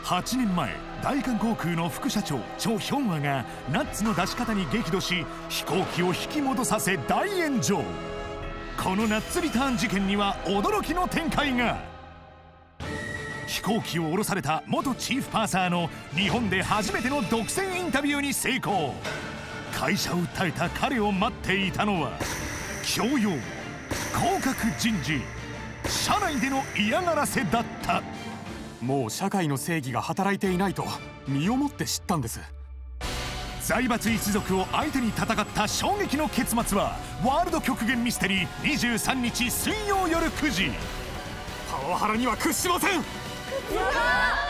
8年前、大韓航空の副社長チョ・ヒョンワがナッツの出し方に激怒し、飛行機を引き戻させ大炎上。このナッツリターン事件には驚きの展開が。飛行機を降ろされた元チーフパーサーの日本で初めての独占インタビューに成功。会社を訴えた彼を待っていたのは強要、降格人事、社内での嫌がらせだった。 もう社会の正義が働いていないと身をもって知ったんです。 財閥一族を相手に戦った衝撃の結末はワールド極限ミステリー23日水曜夜9時。 パワハラには屈しません。